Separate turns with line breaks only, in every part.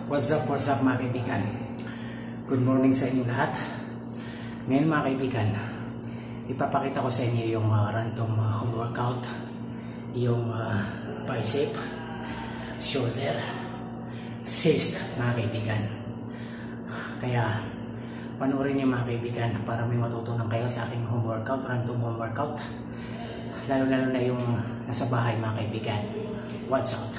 What's up mga kaibigan? Good morning sa inyo lahat. Ngayon mga kaibigan, ipapakita ko sa inyo yung random home workout. Yung bicep, shoulder, chest mga kaibigan. Kaya panoorin niyo mga kaibigan para may matutunan kayo sa aking home workout, random home workout. Lalo na yung nasa bahay mga kaibigan. Watch out!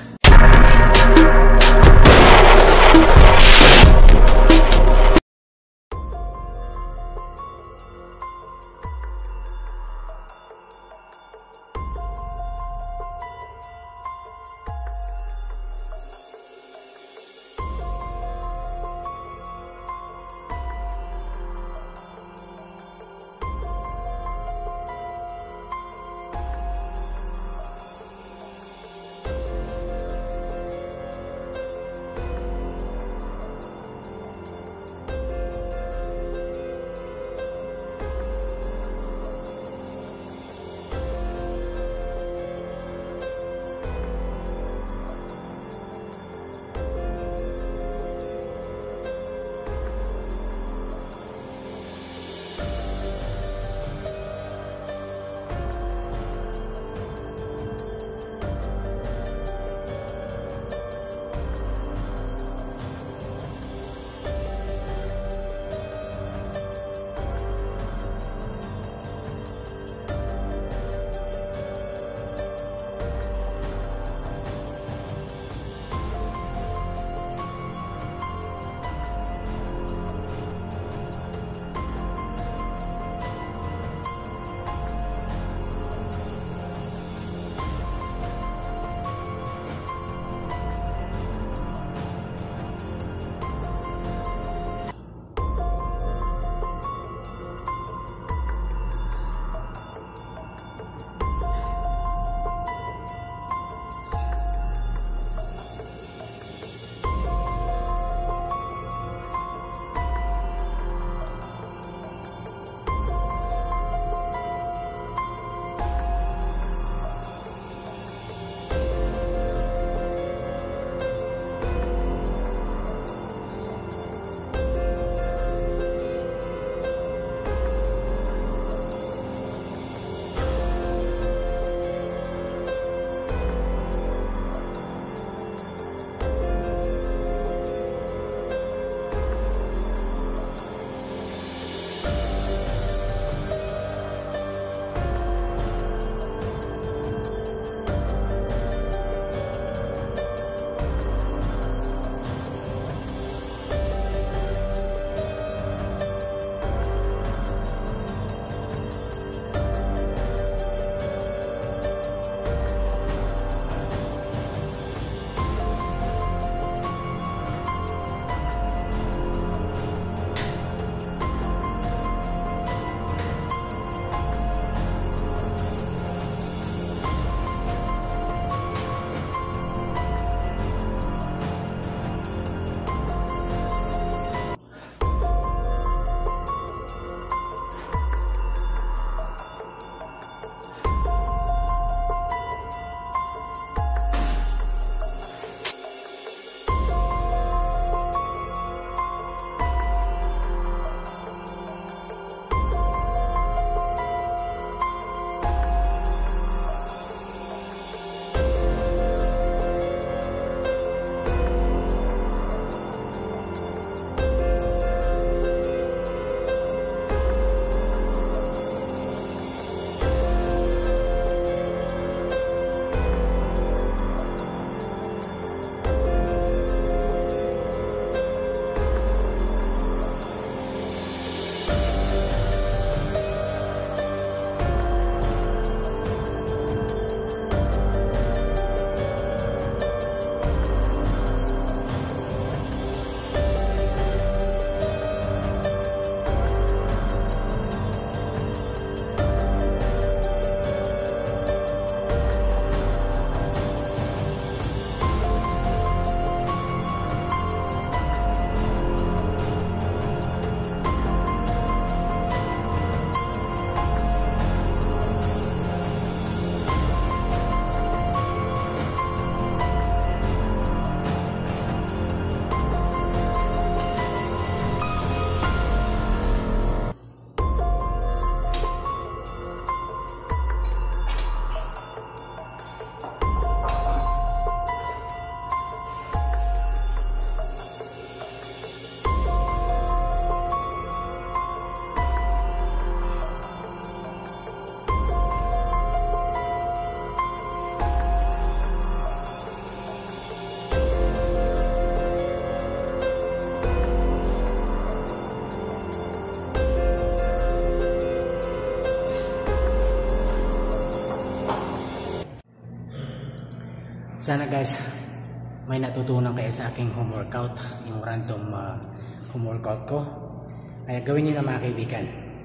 Sana guys, may natutunan kayo sa aking home workout, yung random home workout ko. Kaya gawin nyo na mga kaibigan.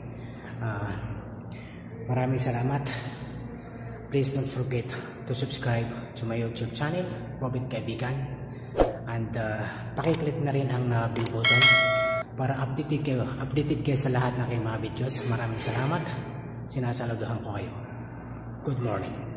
Maraming salamat. Please don't forget to subscribe to my YouTube channel, Robin Kaibigan. And pakiclick na rin ang bell button para updated kayo sa lahat ng aking mga videos. Maraming salamat. Sinasaludohan ko kayo. Good morning.